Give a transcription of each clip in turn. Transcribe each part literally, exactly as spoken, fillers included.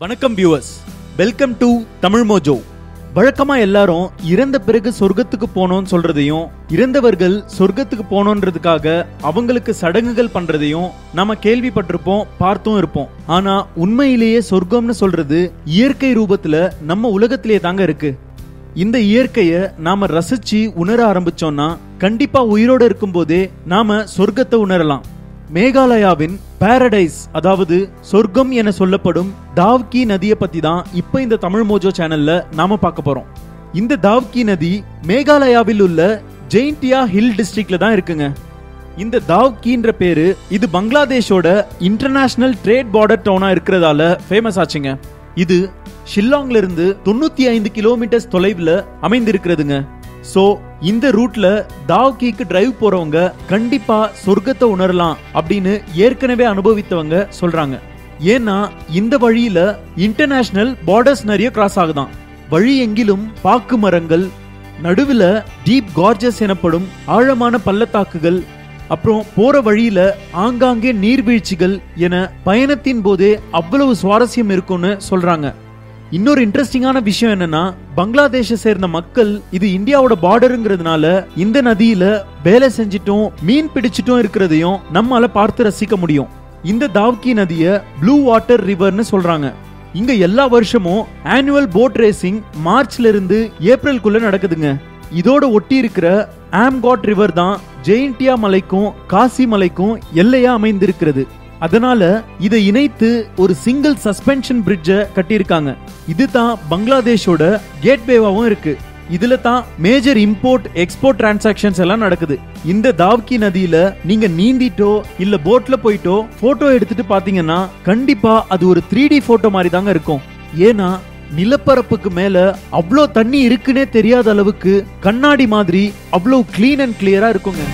வணக்கம் viewers, welcome to Tamil Mojo. வழக்கமா எல்லாரும் இறந்த பிறகு சொர்க்கத்துக்கு போனோம்னு சொல்றதையும், இறந்தவர்கள் சொர்க்கத்துக்கு போனோன்றதுக்காக அவங்களுக்கு சடங்குகள் பண்றதையும் நாம கேள்விப்பட்டிருப்போம், பார்த்தும் இருப்போம். ஆனா உண்மையிலேயே சொர்க்கம்னு சொல்றது இயற்கை ரூபத்துல நம்ம உலகத்திலேயே தாங்க இருக்கு. இந்த இயற்கைய நாம ரசிச்சு உணர ஆரம்பிச்சோம்னா கண்டிப்பா உயிரோடு இருக்கும் போதே நாம சொர்க்கத்தை உணரலாம். மேகாலயாவின் பாரடைஸ், அதாவது சொர்க்கம் என சொல்லப்படும் தாவ்கி நதியை பத்தி தான் இப்ப இந்த தமிழ் மோஜோ சேனல்ல நாம பார்க்க போறோம். இந்த தாவ்கி நதி மேகாலயாவில் உள்ள ஜெயின்டியா ஹில் டிஸ்ட்ரிக்ட்ல தான் இருக்குங்க. இந்த தாவ்கின்ற பேரு இது பங்களாதேஷோட இன்டர்நேஷனல் ட்ரேட் பார்டர் டவுனா இருக்கிறதால ஃபேமஸ் ஆச்சுங்க. இது ஷில்லாங்ல இருந்து தொண்ணூத்தி ஐந்து கிலோமீட்டர் தொலைவுல அமைந்திருக்கிறதுங்க. சோ இந்த ரூட்ல தாவ்கிக்கு டிரைவ் போறவங்க கண்டிப்பா சொர்க்கத்தை உணரலாம் அப்படின்னு ஏற்கனவே அனுபவித்தவங்க சொல்றாங்க. ஏன்னா இந்த வழியில இன்டர்நேஷனல் பார்டர்ஸ் நிறைய கிராஸ் ஆகுதான். வழி எங்கிலும் பாக்கு மரங்கள், நடுவுல டீப் கார்ஜஸ் எனப்படும் ஆழமான பள்ளத்தாக்குகள், அப்புறம் போற வழியில ஆங்காங்கே நீர்வீழ்ச்சிகள் என பயணத்தின் போதே அவ்வளவு சுவாரஸ்யம் இருக்கும்னு சொல்றாங்க. இன்னொரு இன்ட்ரெஸ்டிங்கான விஷயம் என்னன்னா, பங்களாதேஷை சேர்ந்த மக்கள் இது இந்தியாவோட பார்டருங்கிறதுனால இந்த நதியில வேலை செஞ்சிட்டும் மீன் பிடிச்சிட்டும் இருக்கிறதையும் நம்மால பார்த்து ரசிக்க முடியும். இந்த தாவ்கி நதிய ப்ளூ வாட்டர் ரிவர்னு சொல்றாங்க. இங்க எல்லா வருஷமும் ஆனுவல் போட் ரேசிங் மார்ச்ல இருந்து ஏப்ரலுக்குள்ள நடக்குதுங்க. இதோட ஒட்டி இருக்கிற ஆம்காட் ரிவர் தான் ஜெயின்டியா மலைக்கும் காசி மலைக்கும் எல்லையா அமைந்திருக்கிறது. அதனால இதை இணைத்து ஒரு சிங்கிள் சஸ்பென்ஷன் பிரிட்ஜை கட்டியிருக்காங்க. இதுதான் பங்களாதேஷோட கேட்வேவாவும் இருக்கு. இதுல தான் மேஜர் இம்போர்ட் எக்ஸ்போர்ட் டிரான்சாக்ஷன்ஸ் எல்லாம் நடக்குது. இந்த தாவ்கி நதியில நீங்க நீந்திட்டோ இல்ல போட்ல போயிட்டோ போட்டோ எடுத்துட்டு பாத்தீங்கன்னா கண்டிப்பா அது ஒரு த்ரீ டி போட்டோ மாதிரி தாங்க இருக்கும். ஏன்னா நிலப்பரப்புக்கு மேல அவ்வளோ தண்ணி இருக்குன்னே தெரியாத அளவுக்கு கண்ணாடி மாதிரி அவ்வளோ கிளீன் அண்ட் கிளியரா இருக்குங்க.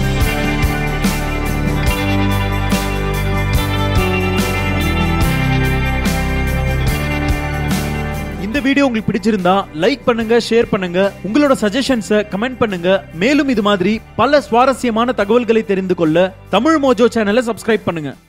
இந்த வீடியோ உங்களுக்கு பிடிச்சிருந்தா லைக் பண்ணுங்க, ஷேர் பண்ணுங்க, உங்களோட சஜஷன்ஸை கமெண்ட் பண்ணுங்க. மேலும் இது மாதிரி பல சுவாரஸ்யமான தகவல்களை தெரிந்து கொள்ள தமிழ் மோஜோ சேனலை சப்ஸ்கிரைப் பண்ணுங்க.